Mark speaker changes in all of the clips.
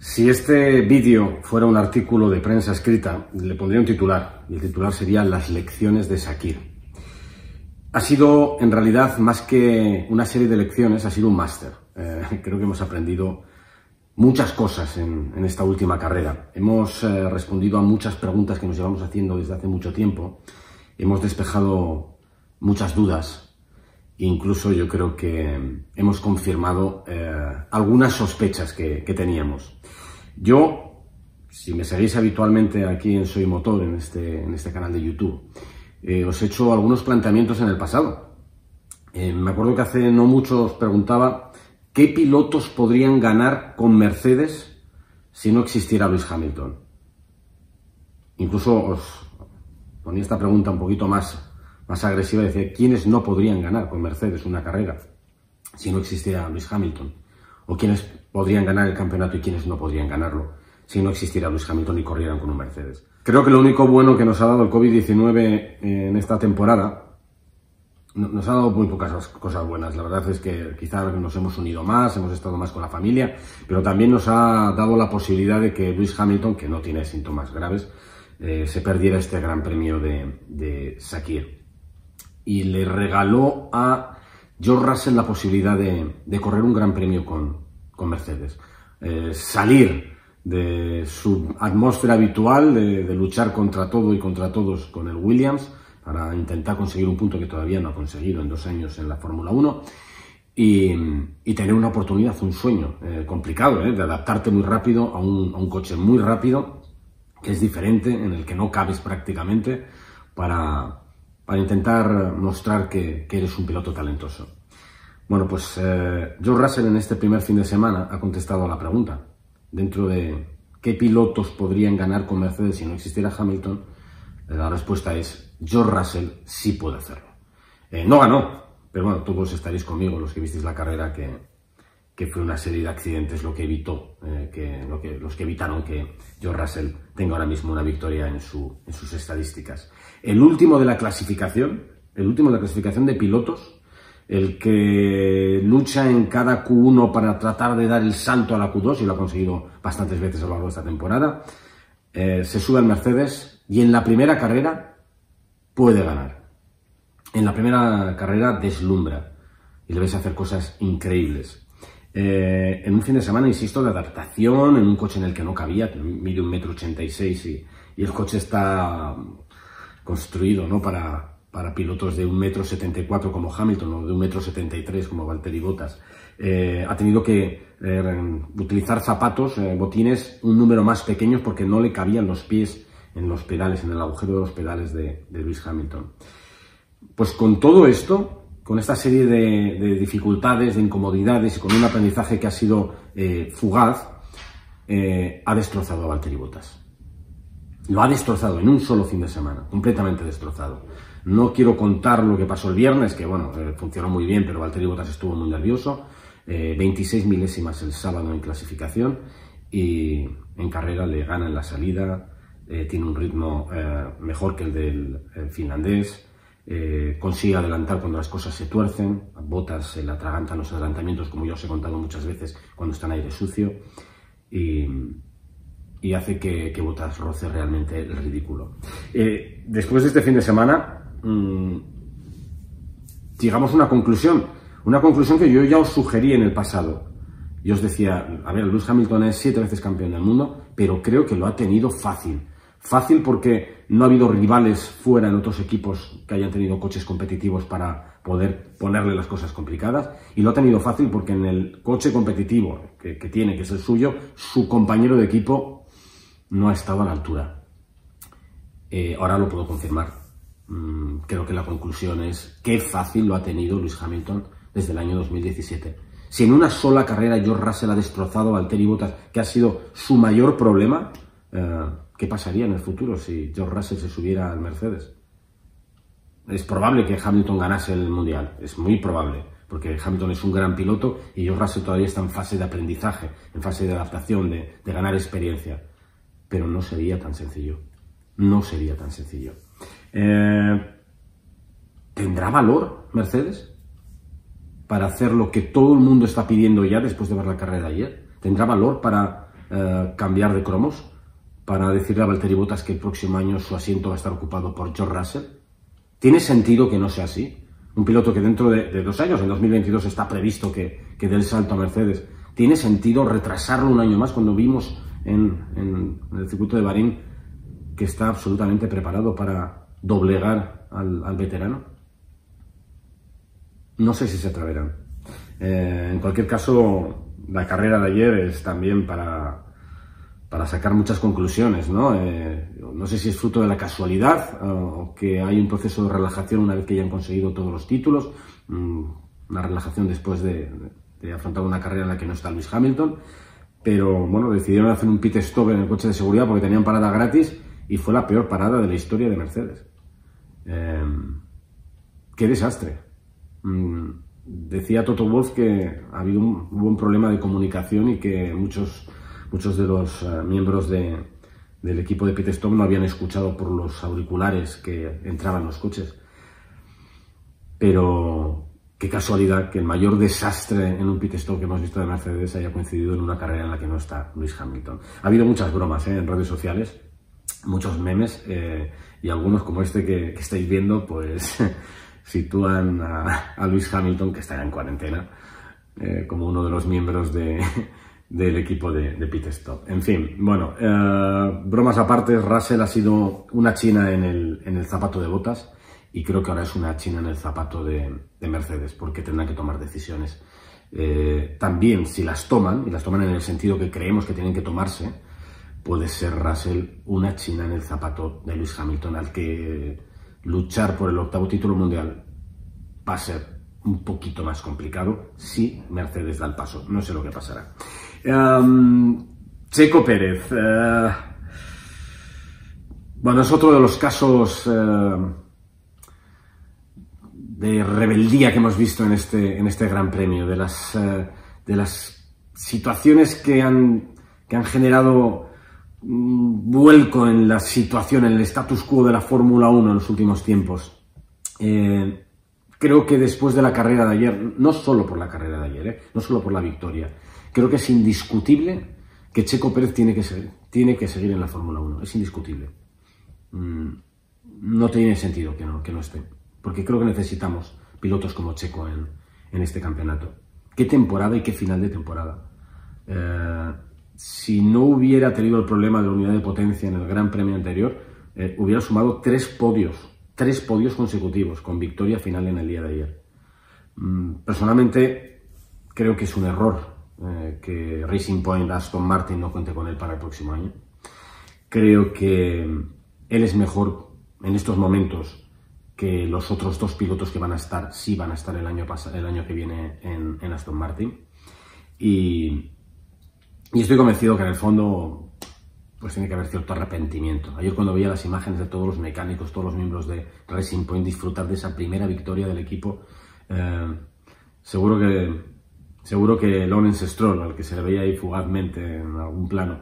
Speaker 1: Si este vídeo fuera un artículo de prensa escrita, le pondría un titular, y el titular sería Las lecciones de Shakir. Ha sido, en realidad, más que una serie de lecciones, ha sido un máster. Creo que hemos aprendido muchas cosas en esta última carrera. Hemos respondido a muchas preguntas que nos llevamos haciendo desde hace mucho tiempo. Hemos despejado muchas dudas. Incluso yo creo que hemos confirmado algunas sospechas que teníamos. Yo, si me seguís habitualmente aquí en Soy Motor, en este canal de YouTube, os he hecho algunos planteamientos en el pasado. Me acuerdo que hace no mucho os preguntaba qué pilotos podrían ganar con Mercedes si no existiera Lewis Hamilton. Incluso os ponía esta pregunta un poquito más agresiva, decía, ¿quiénes no podrían ganar con Mercedes una carrera si no existiera Lewis Hamilton? ¿O quiénes podrían ganar el campeonato y quiénes no podrían ganarlo si no existiera Lewis Hamilton y corrieran con un Mercedes? Creo que lo único bueno que nos ha dado el COVID-19 en esta temporada, nos ha dado muy pocas cosas buenas. La verdad es que quizá nos hemos unido más, hemos estado más con la familia, pero también nos ha dado la posibilidad de que Lewis Hamilton, que no tiene síntomas graves, se perdiera este gran premio de Shakir. Y le regaló a George Russell la posibilidad de correr un gran premio con Mercedes. Salir de su atmósfera habitual, de luchar contra todo y contra todos con el Williams, para intentar conseguir un punto que todavía no ha conseguido en 2 años en la Fórmula 1, y tener una oportunidad, un sueño complicado, de adaptarte muy rápido a un coche muy rápido, que es diferente, en el que no cabes prácticamente, para intentar mostrar que eres un piloto talentoso. Bueno, pues George Russell en este primer fin de semana ha contestado a la pregunta. Dentro de qué pilotos podrían ganar con Mercedes si no existiera Hamilton, la respuesta es George Russell sí puede hacerlo. No ganó, pero bueno, todos estaréis conmigo, los que visteis la carrera, que fue una serie de accidentes lo que evitó, los que evitaron que George Russell tenga ahora mismo una victoria en sus estadísticas. El último de la clasificación de pilotos, el que lucha en cada Q1 para tratar de dar el salto a la Q2, y lo ha conseguido bastantes veces a lo largo de esta temporada, se sube al Mercedes y en la primera carrera puede ganar. En la primera carrera deslumbra y le ves hacer cosas increíbles. En un fin de semana, insisto, de adaptación, en un coche en el que no cabía, mide 1,86 m y el coche está construido, ¿no?, para pilotos de 1,74 m como Hamilton, o de 1,73 m como Valtteri Bottas. Ha tenido que utilizar zapatos, botines, un número más pequeños porque no le cabían los pies en los pedales, en el agujero de los pedales de Lewis Hamilton. Pues con todo esto, con esta serie de dificultades, de incomodidades y con un aprendizaje que ha sido fugaz, ha destrozado a Valtteri Bottas. Lo ha destrozado en un solo fin de semana, completamente destrozado. No quiero contar lo que pasó el viernes, que bueno, funcionó muy bien, pero Valtteri Bottas estuvo muy nervioso. 26 milésimas el sábado en clasificación y en carrera le gana en la salida. Tiene un ritmo mejor que el del finlandés. Consigue adelantar cuando las cosas se tuercen. Bottas se le atragantan los adelantamientos, como ya os he contado muchas veces, cuando está en aire sucio, y hace que Bottas roce realmente el ridículo. Después de este fin de semana, llegamos a una conclusión que yo ya os sugerí en el pasado. Yo os decía, a ver, Lewis Hamilton es 7 veces campeón del mundo, pero creo que lo ha tenido fácil. Fácil porque no ha habido rivales fuera en otros equipos que hayan tenido coches competitivos para poder ponerle las cosas complicadas. Y lo ha tenido fácil porque en el coche competitivo que tiene, que es el suyo, su compañero de equipo no ha estado a la altura. Ahora lo puedo confirmar. Creo que la conclusión es qué fácil lo ha tenido Lewis Hamilton desde el año 2017. Si en una sola carrera George Russell ha destrozado a Valtteri Bottas, que ha sido su mayor problema, ¿qué pasaría en el futuro si George Russell se subiera al Mercedes? Es probable que Hamilton ganase el Mundial, es muy probable, porque Hamilton es un gran piloto y George Russell todavía está en fase de aprendizaje, en fase de adaptación, de ganar experiencia. Pero no sería tan sencillo, no sería tan sencillo. ¿Tendrá valor Mercedes para hacer lo que todo el mundo está pidiendo ya después de ver la carrera de ayer? ¿Tendrá valor para cambiar de cromos para decirle a Valtteri Bottas que el próximo año su asiento va a estar ocupado por George Russell? ¿Tiene sentido que no sea así? Un piloto que dentro de 2 años, en 2022, está previsto que dé el salto a Mercedes. ¿Tiene sentido retrasarlo un año más cuando vimos en el circuito de Bahrein que está absolutamente preparado para doblegar al veterano? No sé si se atreverán. En cualquier caso, la carrera de ayer es también para sacar muchas conclusiones, ¿no? No sé si es fruto de la casualidad o que hay un proceso de relajación una vez que ya han conseguido todos los títulos, una relajación después de afrontar una carrera en la que no está Lewis Hamilton, pero bueno, decidieron hacer un pit stop en el coche de seguridad porque tenían parada gratis y fue la peor parada de la historia de Mercedes. ¡Qué desastre! Decía Toto Wolff que hubo un problema de comunicación y que muchos de los miembros del equipo de pit stop no habían escuchado por los auriculares que entraban los coches. Pero qué casualidad que el mayor desastre en un pit stop que hemos visto de Mercedes haya coincidido en una carrera en la que no está Lewis Hamilton. Ha habido muchas bromas en redes sociales, muchos memes, y algunos como este que estáis viendo, pues sitúan a Lewis Hamilton, que está en cuarentena, como uno de los miembros del equipo de pit stop. En fin, bueno, bromas aparte, Russell ha sido una china en el zapato de Bottas y creo que ahora es una china en el zapato de Mercedes, porque tendrán que tomar decisiones. También, si las toman, y las toman en el sentido que creemos que tienen que tomarse, puede ser Russell una china en el zapato de Lewis Hamilton, al que luchar por el 8º título mundial va a ser un poquito más complicado si Mercedes da el paso. No sé lo que pasará. Checo Pérez. Bueno, es otro de los casos de rebeldía que hemos visto en este Gran Premio, de las situaciones que han generado un vuelco en la situación, en el status quo de la Fórmula 1 en los últimos tiempos. Creo que después de la carrera de ayer, no solo por la carrera de ayer, no solo por la victoria, creo que es indiscutible que Checo Pérez tiene que seguir en la Fórmula 1. Es indiscutible. No tiene sentido que no esté, porque creo que necesitamos pilotos como Checo en este campeonato. ¿Qué temporada y qué final de temporada? Si no hubiera tenido el problema de la unidad de potencia en el Gran Premio anterior, hubiera sumado 3 podios consecutivos, con victoria final en el día de ayer. Personalmente, creo que es un error que Racing Point, Aston Martin, no cuente con él para el próximo año. Creo que él es mejor en estos momentos que los otros 2 pilotos que van a estar el año que viene en Aston Martin. Y estoy convencido que en el fondo pues tiene que haber cierto arrepentimiento. Ayer, cuando veía las imágenes de todos los mecánicos, todos los miembros de Racing Point disfrutar de esa primera victoria del equipo, seguro que Lawrence Stroll, al que se le veía ahí fugazmente en algún plano,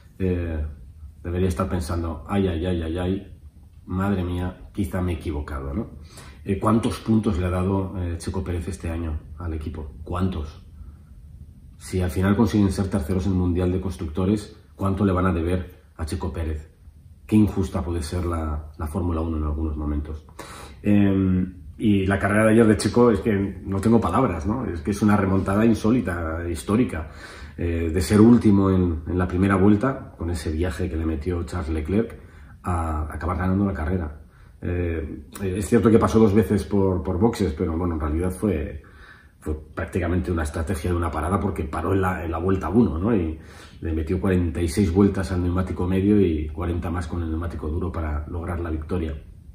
Speaker 1: debería estar pensando: ay, madre mía, quizá me he equivocado, ¿no? ¿Cuántos puntos le ha dado Checo Pérez este año al equipo? ¿Cuántos? Si al final consiguen ser terceros en el Mundial de Constructores, ¿cuánto le van a deber a Checo Pérez? Qué injusta puede ser la Fórmula 1 en algunos momentos. Y la carrera de ayer de Checo, es que no tengo palabras, ¿no? Es que es una remontada insólita, histórica, de ser último en la primera vuelta, con ese viaje que le metió Charles Leclerc, a acabar ganando la carrera. Es cierto que pasó 2 veces por boxes, pero bueno, en realidad fue prácticamente una estrategia de una parada, porque paró en la vuelta 1, ¿no? Y le metió 46 vueltas al neumático medio y 40 más con el neumático duro para lograr la victoria.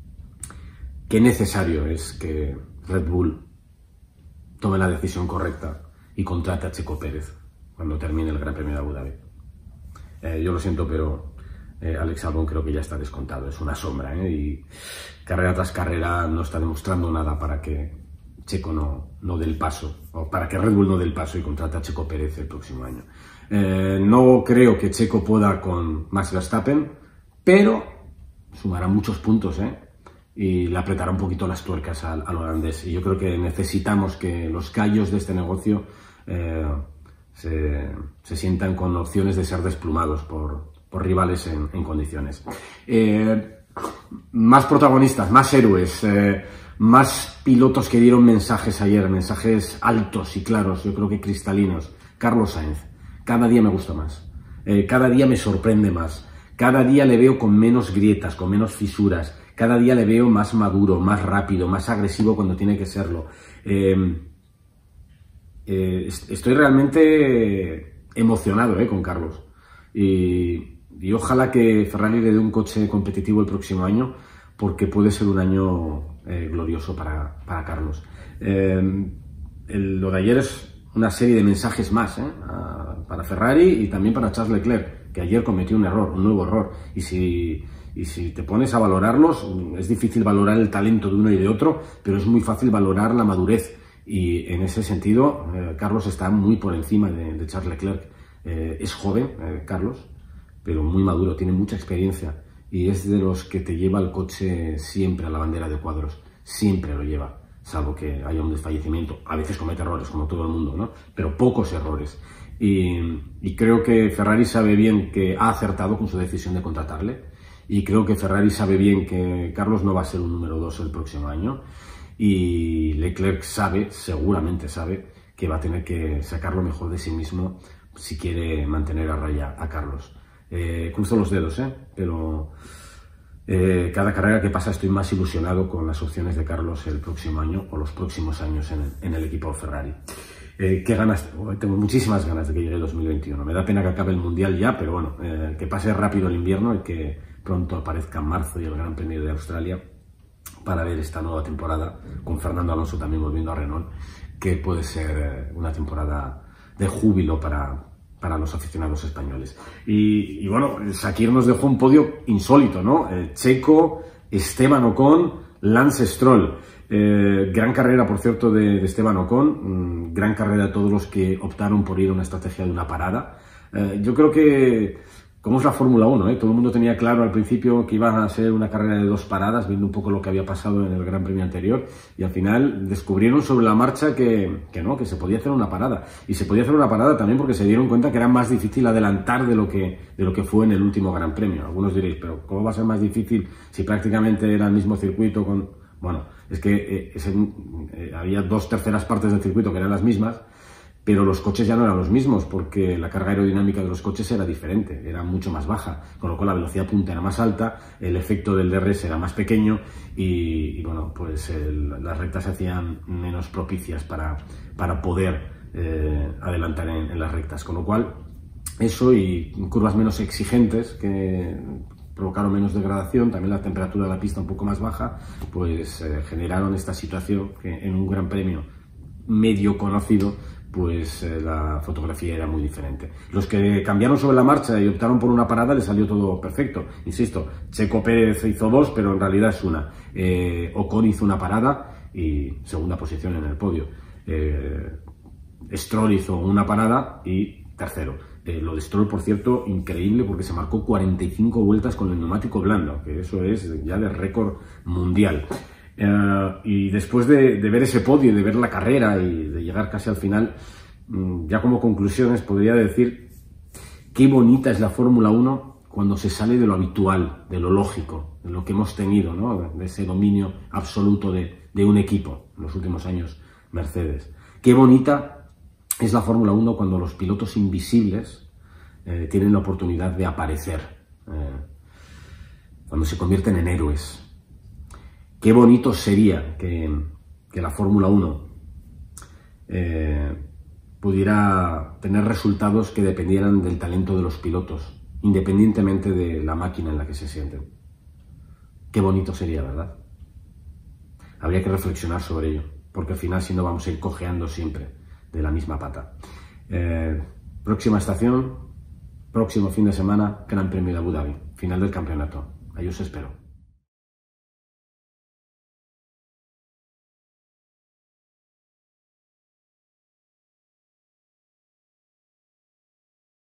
Speaker 1: Qué necesario es que Red Bull tome la decisión correcta y contrate a Checo Pérez cuando termine el Gran Premio de Abu Dhabi. Yo lo siento, pero Alex Albon creo que ya está descontado. Es una sombra, y carrera tras carrera no está demostrando nada para que Checo no dé el paso, o para que Red Bull no dé el paso y contrate a Checo Pérez el próximo año. No creo que Checo pueda con Max Verstappen, pero sumará muchos puntos, y le apretará un poquito las tuercas al holandés. Y yo creo que necesitamos que los callos de este negocio se sientan con opciones de ser desplumados por rivales en condiciones. Más protagonistas, más héroes, más pilotos que dieron mensajes ayer, mensajes altos y claros, yo creo que cristalinos. Carlos Sainz, cada día me gusta más, cada día me sorprende más, cada día le veo con menos grietas, con menos fisuras, cada día le veo más maduro, más rápido, más agresivo cuando tiene que serlo. Estoy realmente emocionado con Carlos y ojalá que Ferrari le dé un coche competitivo el próximo año, porque puede ser un año glorioso para Carlos. Lo de ayer es una serie de mensajes más para Ferrari y también para Charles Leclerc, que ayer cometió un error, un nuevo error, y si te pones a valorarlos, es difícil valorar el talento de uno y de otro, pero es muy fácil valorar la madurez, y en ese sentido Carlos está muy por encima de Charles Leclerc. Es joven, Carlos, pero muy maduro, tiene mucha experiencia y es de los que te lleva el coche siempre a la bandera de cuadros, siempre lo lleva, salvo que haya un desfallecimiento. A veces comete errores, como todo el mundo, ¿no? Pero pocos errores. Y creo que Ferrari sabe bien que ha acertado con su decisión de contratarle, y creo que Ferrari sabe bien que Carlos no va a ser un número 2 el próximo año, y Leclerc sabe, seguramente sabe, que va a tener que sacar lo mejor de sí mismo si quiere mantener a raya a Carlos. Cruzo los dedos, pero cada carrera que pasa estoy más ilusionado con las opciones de Carlos el próximo año o los próximos años en el equipo Ferrari. Qué ganas, tengo muchísimas ganas de que llegue el 2021. Me da pena que acabe el Mundial ya, pero bueno, que pase rápido el invierno y que pronto aparezca en marzo y el Gran Premio de Australia para ver esta nueva temporada, con Fernando Alonso también volviendo a Renault, que puede ser una temporada de júbilo para los aficionados españoles. Y bueno, Sakir nos dejó un podio insólito, ¿no? Checo, Esteban Ocon, Lance Stroll. Gran carrera, por cierto, de Esteban Ocon. Gran carrera de todos los que optaron por ir a una estrategia de una parada. Yo creo que, como es la Fórmula 1, todo el mundo tenía claro al principio que iba a ser una carrera de 2 paradas, viendo un poco lo que había pasado en el Gran Premio anterior, y al final descubrieron sobre la marcha que no, que se podía hacer una parada. Y se podía hacer una parada también porque se dieron cuenta que era más difícil adelantar de lo que fue en el último Gran Premio. Algunos diréis, pero ¿cómo va a ser más difícil si prácticamente era el mismo circuito con...? Bueno, es que había 2/3 partes del circuito que eran las mismas, pero los coches ya no eran los mismos, porque la carga aerodinámica de los coches era diferente, era mucho más baja, con lo cual la velocidad punta era más alta, el efecto del DRS era más pequeño y bueno, pues las rectas se hacían menos propicias para poder adelantar en las rectas, con lo cual eso y curvas menos exigentes que provocaron menos degradación, también la temperatura de la pista un poco más baja, pues generaron esta situación que en un Gran Premio medio conocido, pues la fotografía era muy diferente. Los que cambiaron sobre la marcha y optaron por una parada les salió todo perfecto. Insisto, Checo Pérez hizo 2, pero en realidad es una. Ocon hizo una parada y segunda posición en el podio. Stroll hizo una parada y tercero. Lo de Stroll, por cierto, increíble, porque se marcó 45 vueltas con el neumático blando, que eso es ya de récord mundial. Y después de ver ese podio, de ver la carrera y de llegar casi al final, ya como conclusiones podría decir qué bonita es la Fórmula 1 cuando se sale de lo habitual, de lo lógico, de lo que hemos tenido, ¿no? De ese dominio absoluto de un equipo en los últimos años, Mercedes. Qué bonita es la Fórmula 1 cuando los pilotos invisibles tienen la oportunidad de aparecer, cuando se convierten en héroes. Qué bonito sería que la Fórmula 1 pudiera tener resultados que dependieran del talento de los pilotos, independientemente de la máquina en la que se sienten. Qué bonito sería, ¿verdad? Habría que reflexionar sobre ello, porque al final si no vamos a ir cojeando siempre de la misma pata. Próxima estación, próximo fin de semana, Gran Premio de Abu Dhabi, final del campeonato. Ahí os espero.